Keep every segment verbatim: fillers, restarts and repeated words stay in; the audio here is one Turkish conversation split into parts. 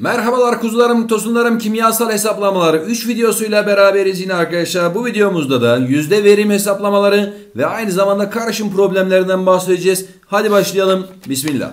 Merhabalar kuzularım, tosunlarım, kimyasal hesaplamaları üç videosuyla beraberiz yine arkadaşlar. Bu videomuzda da yüzde verim hesaplamaları ve aynı zamanda karışım problemlerinden bahsedeceğiz. Hadi başlayalım. Bismillah.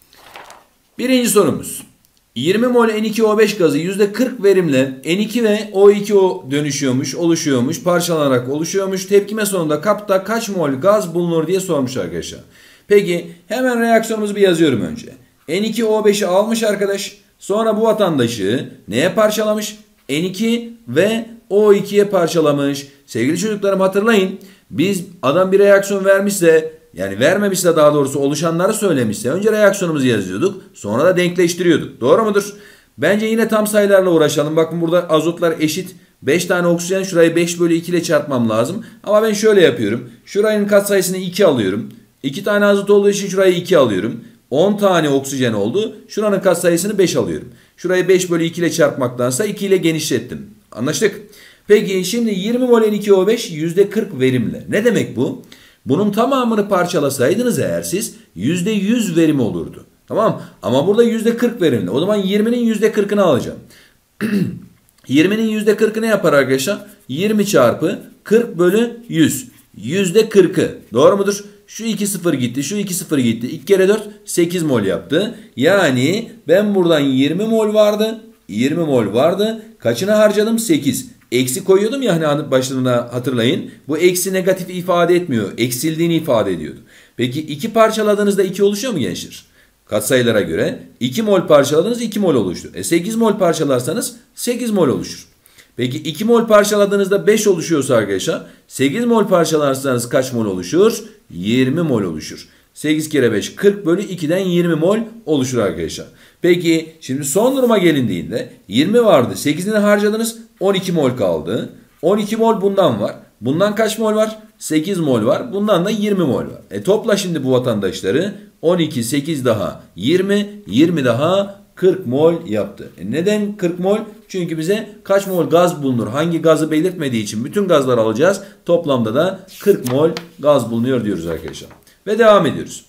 Birinci sorumuz. yirmi mol N iki O beş gazı yüzde kırk verimle N iki ve O iki O dönüşüyormuş, oluşuyormuş, parçalanarak oluşuyormuş. Tepkime sonunda kapta kaç mol gaz bulunur diye sormuş arkadaşlar. Peki hemen reaksiyonumuzu bir yazıyorum önce. N iki O beşi almış arkadaş. Sonra bu vatandaşı neye parçalamış? N iki ve O ikiye parçalamış. Sevgili çocuklarım hatırlayın. Biz adam bir reaksiyon vermişse, yani vermemişse daha doğrusu oluşanları söylemişse önce reaksiyonumuzu yazıyorduk. Sonra da denkleştiriyorduk. Doğru mudur? Bence yine tam sayılarla uğraşalım. Bakın burada azotlar eşit. beş tane oksijen, şurayı beş bölü iki ile çarpmam lazım. Ama ben şöyle yapıyorum. Şurayın katsayısını iki alıyorum. iki tane azot olduğu için şurayı iki alıyorum. on tane oksijen oldu. Şuranın katsayısını beş alıyorum. Şurayı beş bölü iki ile çarpmaktansa iki ile genişlettim. Anlaştık? Peki şimdi yirmi mol N iki O beş yüzde kırk verimle. Ne demek bu? Bunun tamamını parçalasaydınız eğer siz yüzde yüz verim olurdu. Tamam. Ama burada yüzde kırk verimli. O zaman yirminin yüzde kırkını alacağım. yirminin yüzde kırkı ne yapar arkadaşlar? yirmi çarpı kırk bölü yüz. yüzde kırkı. Doğru mudur? Şu iki sıfır gitti. Şu iki sıfır gitti. iki kere dört sekiz mol yaptı. Yani ben buradan yirmi mol vardı. yirmi mol vardı. Kaçını harcadım? sekiz. Eksi koyuyordum ya hani başlığına hatırlayın. Bu eksi negatif ifade etmiyor. Eksildiğini ifade ediyordu. Peki iki parçaladığınızda iki oluşuyor mu gençler? Katsayılara göre iki mol parçaladınız iki mol oluştu. E sekiz mol parçalarsanız sekiz mol oluşur. Peki iki mol parçaladığınızda beş oluşuyorsa arkadaşlar sekiz mol parçalarsanız kaç mol oluşur? yirmi mol oluşur. sekiz kere beş kırk bölü iki'den yirmi mol oluşur arkadaşlar. Peki şimdi son duruma gelindiğinde yirmi vardı. sekizini harcadınız. on iki mol kaldı. on iki mol bundan var. Bundan kaç mol var? sekiz mol var. Bundan da yirmi mol var. E topla şimdi bu vatandaşları. on iki, sekiz daha yirmi, yirmi daha kırk mol yaptı. E neden kırk mol? Çünkü bize kaç mol gaz bulunur? Hangi gazı belirtmediği için bütün gazları alacağız. Toplamda da kırk mol gaz bulunuyor diyoruz arkadaşlar. Ve devam ediyoruz.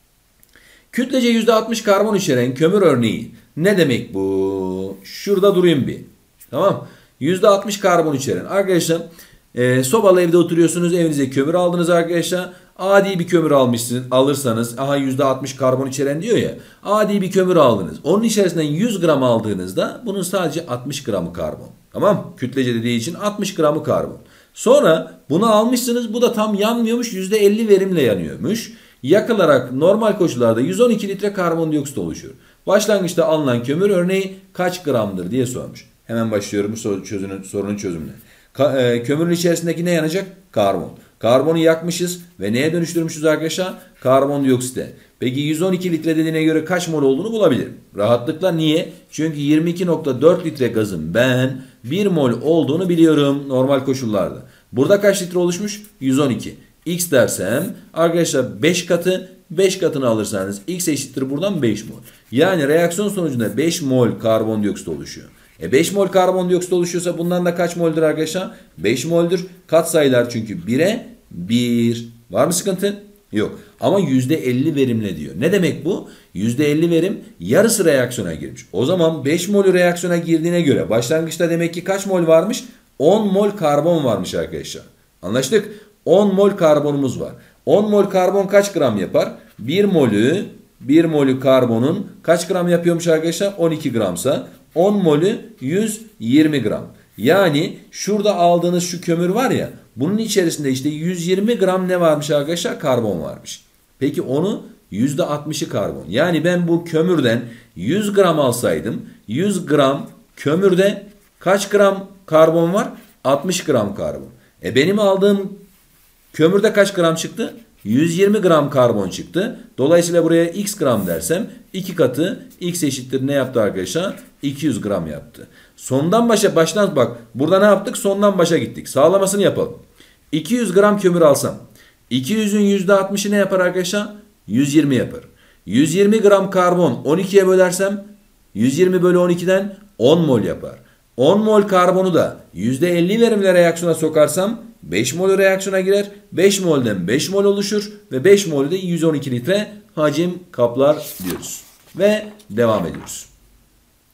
Kütlece yüzde altmış karbon içeren kömür örneği. Ne demek bu? Şurada durayım bir. Tamam. yüzde altmış karbon içeren. Arkadaşlar e, sobalı evde oturuyorsunuz. Evinize kömür aldınız arkadaşlar. Adi bir kömür almışsınız, alırsanız aha yüzde altmış karbon içeren diyor ya. Adi bir kömür aldınız. Onun içerisinden yüz gram aldığınızda bunun sadece altmış gramı karbon. Tamam? Kütlece dediği için altmış gramı karbon. Sonra bunu almışsınız. Bu da tam yanmıyormuş. yüzde elli verimle yanıyormuş. Yakılarak normal koşullarda yüz on iki litre karbondioksit oluşuyor. Başlangıçta alınan kömür örneği kaç gramdır diye sormuş. Hemen başlıyorum sorunun, sorunun çözümüne. Ka e, kömürün içerisindeki ne yanacak? Karbon. Karbonu yakmışız ve neye dönüştürmüşüz arkadaşlar? Karbondioksite. Peki yüz on iki litre dediğine göre kaç mol olduğunu bulabilirim. Rahatlıkla niye? Çünkü yirmi iki nokta dört litre gazın ben bir mol olduğunu biliyorum normal koşullarda. Burada kaç litre oluşmuş? yüz on iki. X dersem arkadaşlar beş katı, beş katını alırsanız X eşittir buradan beş mol. Yani reaksiyon sonucunda beş mol karbondioksit oluşuyor. E beş mol karbondioksit oluşuyorsa bundan da kaç moldür arkadaşlar? beş moldür. Katsayılar çünkü bire bir. Var mı sıkıntı? Yok. Ama yüzde elli verimle diyor. Ne demek bu? yüzde elli verim yarısı reaksiyona girmiş. O zaman beş molü reaksiyona girdiğine göre başlangıçta demek ki kaç mol varmış? on mol karbon varmış arkadaşlar. Anlaştık? on mol karbonumuz var. on mol karbon kaç gram yapar? bir molü bir molü karbonun kaç gram yapıyormuş arkadaşlar? on iki gramsa on molü yüz yirmi gram. Yani şurada aldığınız şu kömür var ya, bunun içerisinde işte yüz yirmi gram ne varmış arkadaşlar? Karbon varmış. Peki onu yüzde altmışı karbon. Yani ben bu kömürden yüz gram alsaydım yüz gram kömürde kaç gram karbon var? altmış gram karbon. E benim aldığım kömürde kaç gram çıktı? yüz yirmi gram karbon çıktı. Dolayısıyla buraya x gram dersem iki katı x eşittir ne yaptı arkadaşlar? iki yüz gram yaptı. Sondan başa baştan bak. Burada ne yaptık? Sondan başa gittik. Sağlamasını yapalım. iki yüz gram kömür alsam iki yüzün yüzde altmışı ne yapar arkadaşlar? yüz yirmi yapar. yüz yirmi gram karbon on ikiye bölersem yüz yirmi bölü on iki'den on mol yapar. on mol karbonu da yüzde elli verimle reaksiyona sokarsam beş mol reaksiyona girer. beş molden beş mol oluşur ve beş mol de yüz on iki litre hacim kaplar diyoruz. Ve devam ediyoruz.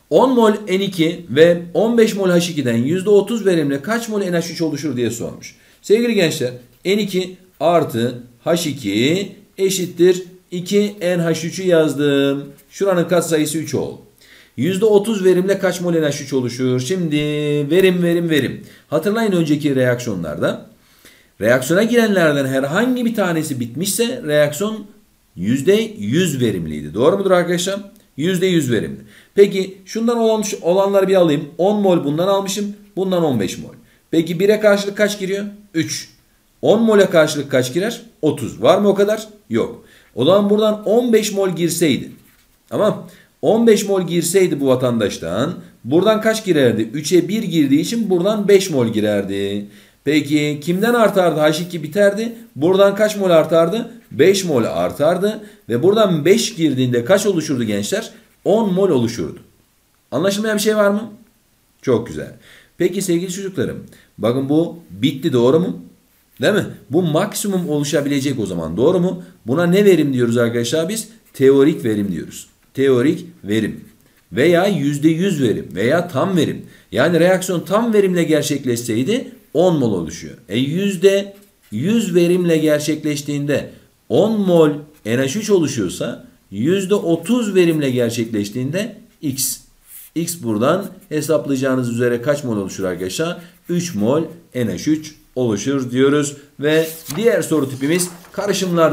on mol N iki ve on beş mol H iki'den yüzde otuz verimle kaç mol N H üç oluşur diye sormuş. Sevgili gençler, N iki artı H iki eşittir iki N H üç'ü yazdım. Şuranın katsayısı üç oldu. yüzde otuz verimle kaç mol N H üç oluşur? Şimdi verim verim verim. Hatırlayın önceki reaksiyonlarda. Reaksiyona girenlerden herhangi bir tanesi bitmişse reaksiyon yüzde yüz verimliydi. Doğru mudur arkadaşlar? yüzde yüz verimli. Peki şundan olmuş olanları bir alayım. on mol bundan almışım. Bundan on beş mol. Peki bire karşılık kaç giriyor? üç. on mole karşılık kaç girer? otuz. Var mı o kadar? Yok. O zaman buradan on beş mol girseydi. Tamam. on beş mol girseydi bu vatandaştan. Buradan kaç girerdi? üçe bir girdiği için buradan beş mol girerdi. Peki kimden artardı? H iki biterdi. Buradan kaç mol artardı? beş mol artardı. Ve buradan beş girdiğinde kaç oluşurdu gençler? on mol oluşurdu. Anlaşılmayan bir şey var mı? Çok güzel. Peki sevgili çocuklarım. Bakın bu bitti, doğru mu? Değil mi? Bu maksimum oluşabilecek o zaman, doğru mu? Buna ne verim diyoruz arkadaşlar biz? Teorik verim diyoruz. Teorik verim. Veya yüzde yüz verim veya tam verim. Yani reaksiyon tam verimle gerçekleşseydi on mol oluşuyor. E yüzde yüz verimle gerçekleştiğinde on mol N H üç oluşuyorsa yüzde otuz verimle gerçekleştiğinde X. X buradan hesaplayacağınız üzere kaç mol oluşur arkadaşlar? üç mol N H üç oluşur diyoruz. Ve diğer soru tipimiz karışımlar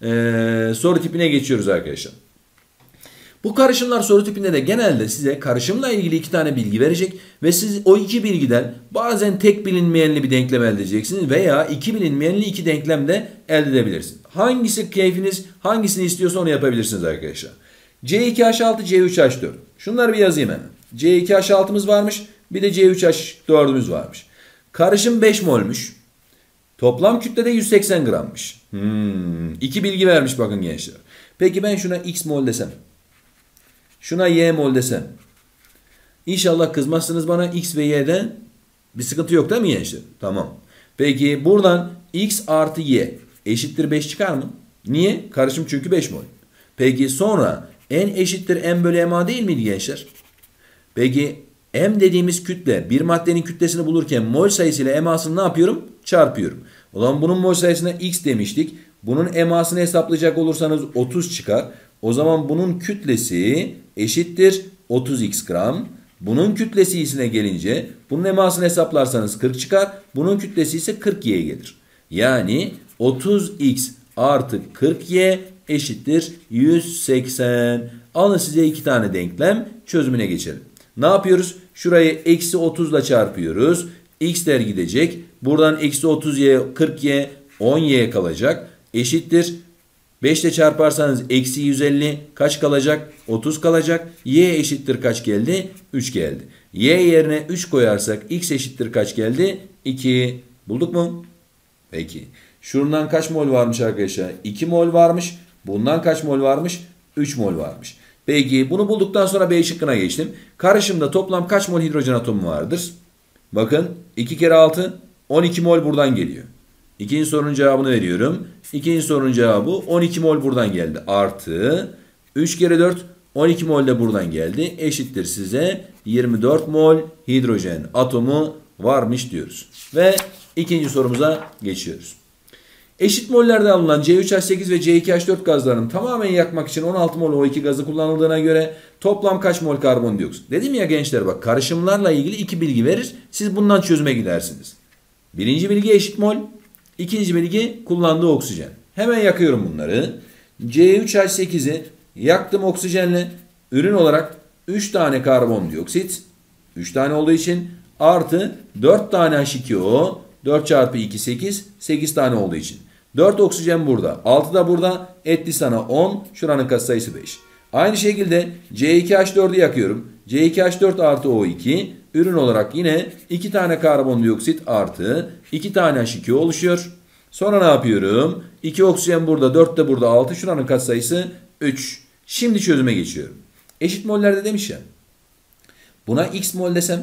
e, soru tipine geçiyoruz arkadaşlar. Bu karışımlar soru tipinde de genelde size karışımla ilgili iki tane bilgi verecek ve siz o iki bilgiden bazen tek bilinmeyenli bir denklem elde edeceksiniz veya iki bilinmeyenli iki denklem de elde edebilirsiniz. Hangisi keyfiniz, hangisini istiyorsa onu yapabilirsiniz arkadaşlar. C iki H altı, C üç H dört. Şunları bir yazayım hemen. C iki H altı'mız varmış, bir de C üç H dört'ümüz varmış. Karışım beş mol'müş. Toplam kütlede yüz seksen grammış. Hmm, iki bilgi vermiş bakın gençler. Peki ben şuna X mol desem. Şuna Y mol desem. İnşallah kızmazsınız bana, X ve Y'den bir sıkıntı yok değil mi gençler? Tamam. Peki buradan X artı Y eşittir beş çıkar mı? Niye? Karışım çünkü beş mol. Peki sonra N eşittir M bölü M A değil miydi gençler? Peki M dediğimiz kütle, bir maddenin kütlesini bulurken mol sayısıyla M A'sını ne yapıyorum? Çarpıyorum. O zaman bunun mol sayısına X demiştik. Bunun M A'sını hesaplayacak olursanız otuz çıkar. O zaman bunun kütlesi eşittir otuz X gram. Bunun kütlesi isine gelince bunun M A'sını hesaplarsanız kırk çıkar. Bunun kütlesi ise kırk Y gelir. Yani otuz X artı kırk Y eşittir yüz seksen. Alın size iki tane denklem, çözümüne geçelim. Ne yapıyoruz? Şurayı eksi otuz ile çarpıyoruz. X'ler gidecek. Buradan eksi otuz Y, kırk Y, on Y kalacak. Eşittir. beş ile çarparsanız eksi yüz elli kaç kalacak? otuz kalacak. Y eşittir kaç geldi? üç geldi. Y yerine üç koyarsak X eşittir kaç geldi? iki. Bulduk mu? Peki. Şundan kaç mol varmış arkadaşlar? iki mol varmış. Bundan kaç mol varmış? üç mol varmış. Peki bunu bulduktan sonra B şıkkına geçtim. Karışımda toplam kaç mol hidrojen atomu vardır? Bakın iki kere altı on iki mol buradan geliyor. İkinci sorunun cevabını veriyorum. İkinci sorunun cevabı on iki mol buradan geldi. Artı üç kere dört on iki mol de buradan geldi. Eşittir size yirmi dört mol hidrojen atomu varmış diyoruz. Ve ikinci sorumuza geçiyoruz. Eşit mollerde alınan C üç H sekiz ve C iki H dört gazlarının tamamen yakmak için on altı mol O iki gazı kullanıldığına göre toplam kaç mol karbondioksit? Dedim ya gençler, bak karışımlarla ilgili iki bilgi verir. Siz bundan çözüme gidersiniz. Birinci bilgi eşit mol. İkinci bilgi kullandığı oksijen. Hemen yakıyorum bunları. C üç H sekizi yaktım oksijenle. Ürün olarak üç tane karbondioksit. üç tane olduğu için artı dört tane H iki O. dört çarpı iki sekiz. sekiz tane olduğu için. dört oksijen burada. altı da burada. Etti sana on. Şuranın katsayısı beş. Aynı şekilde C iki H dört'ü yakıyorum. C iki H dört artı O iki. Ürün olarak yine iki tane karbondioksit artı iki tane H iki O oluşuyor. Sonra ne yapıyorum? iki oksijen burada, dört de burada, altı. Şuranın katsayısı üç. Şimdi çözüme geçiyorum. Eşit mollerde demiş ya. Buna X mol desem,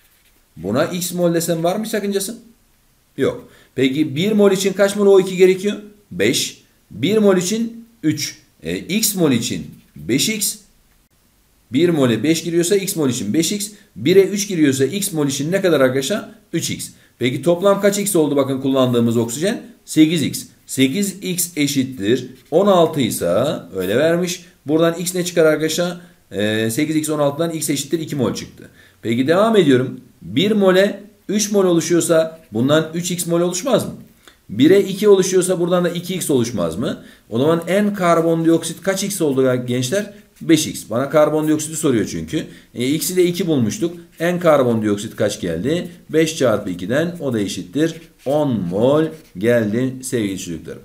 buna X mol desem var mı sakıncası? Yok. Peki bir mol için kaç mol O iki gerekiyor? beş. bir mol için üç. E, X mol için beş X. bir mole beş giriyorsa x mol için beş x. bire üç giriyorsa x mol için ne kadar arkadaşlar? üç x. Peki toplam kaç x oldu bakın kullandığımız oksijen? sekiz x. sekiz x eşittir on altı ise öyle vermiş. Buradan x ne çıkar arkadaşlar? Ee, sekiz x on altıdan x eşittir iki mol çıktı. Peki devam ediyorum. bir mole üç mol oluşuyorsa bundan üç x mol oluşmaz mı? bire iki oluşuyorsa buradan da iki x oluşmaz mı? O zaman en karbondioksit kaç x oldu gençler? beş x. Bana karbondioksiti soruyor çünkü. E, x'i de iki bulmuştuk. En karbondioksit kaç geldi? beş çarpı ikiden o da eşittir on mol geldi sevgili çocuklarım.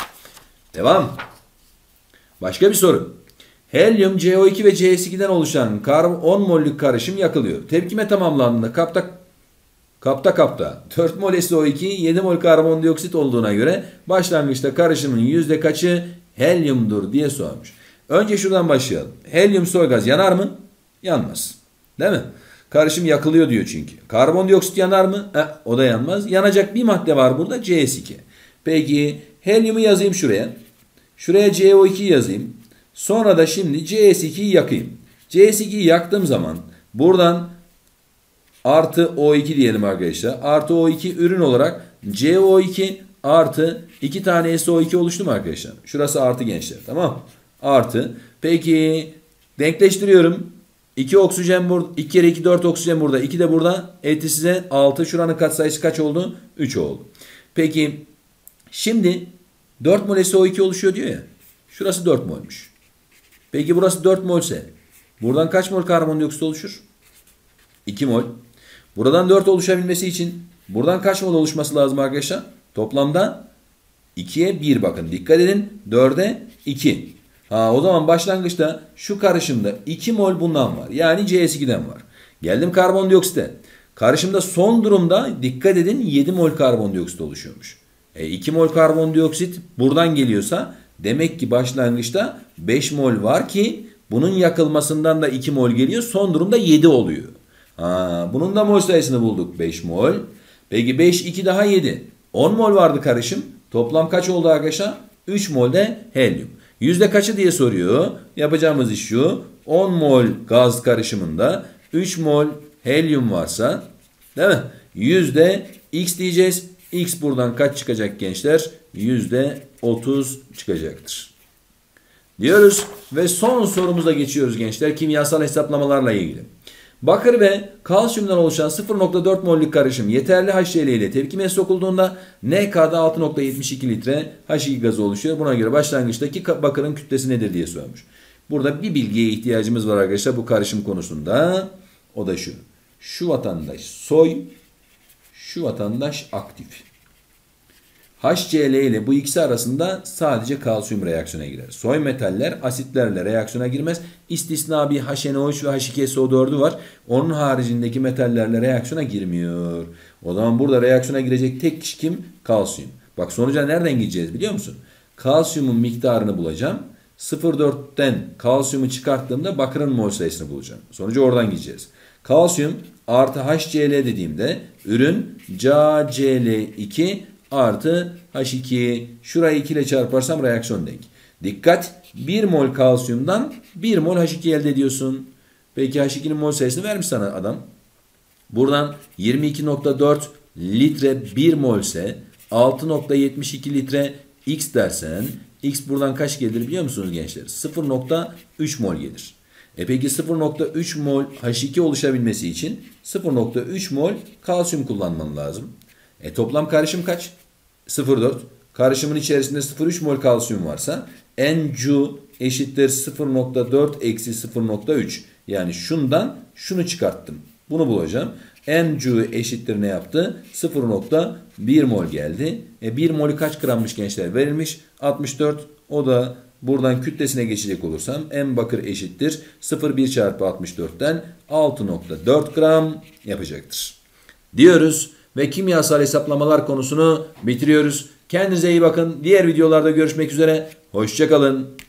Devam. Başka bir soru. Helyum, C O iki ve C S iki'den oluşan on mollük karışım yakılıyor. Tepkime tamamlandığında kapta kapta kapta dört mol S O iki, yedi mol karbondioksit olduğuna göre başlangıçta karışımın yüzde kaçı helyumdur diye sormuş. Önce şuradan başlayalım. Helyum soy gaz yanar mı? Yanmaz. Değil mi? Karışım yakılıyor diyor çünkü. Karbondioksit yanar mı? E, o da yanmaz. Yanacak bir madde var burada, C S iki. Peki helyumu yazayım şuraya. Şuraya C O iki yazayım. Sonra da şimdi C S iki'yi yakayım. C S iki'yi yaktığım zaman buradan artı O iki diyelim arkadaşlar. Artı O iki ürün olarak C O iki artı iki tane S O iki oluştu mu arkadaşlar? Şurası artı gençler, tamam. Artı. Peki denkleştiriyorum. iki oksijen burada. iki kere iki dört oksijen burada. iki de burada. Etti size altı. Şuranın katsayısı kaç oldu? üç oldu. Peki şimdi dört mol S O iki oluşuyor diyor ya. Şurası dört molmuş. Peki burası dört molse buradan kaç mol karbondioksit oluşur? iki mol. Buradan dört oluşabilmesi için buradan kaç mol oluşması lazım arkadaşlar? Toplamda ikiye bir bakın. Dikkat edin. dörde iki. Ha, o zaman başlangıçta şu karışımda iki mol bundan var. Yani C S iki'den var. Geldim karbondioksite. Karışımda son durumda dikkat edin yedi mol karbondioksit oluşuyormuş. E, iki mol karbondioksit buradan geliyorsa demek ki başlangıçta beş mol var ki bunun yakılmasından da iki mol geliyor. Son durumda yedi oluyor. Ha, bunun da mol sayısını bulduk. beş mol. Peki beş, iki daha yedi. on mol vardı karışım. Toplam kaç oldu arkadaşlar? üç mol de helyum. Yüzde kaçı diye soruyor. Yapacağımız iş şu. on mol gaz karışımında üç mol helyum varsa, değil mi? Yüzde x diyeceğiz. X buradan kaç çıkacak gençler? Yüzde otuz çıkacaktır. Diyoruz ve son sorumuza geçiyoruz gençler. Kimyasal hesaplamalarla ilgili. Bakır ve kalsiyumdan oluşan sıfır nokta dört mollük karışım yeterli H C l ile tepkimeye sokulduğunda N K'da altı nokta yetmiş iki litre H iki gazı oluşuyor. Buna göre başlangıçtaki bakırın kütlesi nedir diye sormuş. Burada bir bilgiye ihtiyacımız var arkadaşlar bu karışım konusunda. O da şu. Şu vatandaş soy, şu vatandaş aktif. H C l ile bu ikisi arasında sadece kalsiyum reaksiyona girer. Soy metaller asitlerle reaksiyona girmez. İstisna bir H N O üç ve H iki S O dördü var. Onun haricindeki metallerle reaksiyona girmiyor. O zaman burada reaksiyona girecek tek kişi kim? Kalsiyum. Bak sonuca nereden gideceğiz biliyor musun? Kalsiyumun miktarını bulacağım. sıfır nokta dörtten kalsiyumu çıkarttığımda bakırın mol sayısını bulacağım. Sonucu oradan gideceğiz. Kalsiyum artı H C l dediğimde ürün C A C l iki artı H iki. Şurayı iki ile çarparsam reaksiyon denk. Dikkat! bir mol kalsiyumdan bir mol H iki elde ediyorsun. Peki H iki'nin mol sayısını vermiş sana adam. Buradan yirmi iki nokta dört litre bir molse altı nokta yetmiş iki litre X dersen X buradan kaç gelir biliyor musunuz gençler? sıfır nokta üç mol gelir. E peki sıfır nokta üç mol H iki oluşabilmesi için sıfır nokta üç mol kalsiyum kullanman lazım. E toplam karışım kaç? sıfır nokta dört. Karışımın içerisinde sıfır nokta üç mol kalsiyum varsa N C eşittir sıfır nokta dört eksi sıfır nokta üç. Yani şundan şunu çıkarttım. Bunu bulacağım. N C eşittir ne yaptı? sıfır nokta bir mol geldi. E bir molü kaç grammış gençler? Verilmiş altmış dört. O da buradan kütlesine geçecek olursam M bakır eşittir sıfır nokta bir çarpı altmış dörtten altı nokta dört gram yapacaktır. Diyoruz ve kimyasal hesaplamalar konusunu bitiriyoruz. Kendinize iyi bakın. Diğer videolarda görüşmek üzere. Hoşça kalın.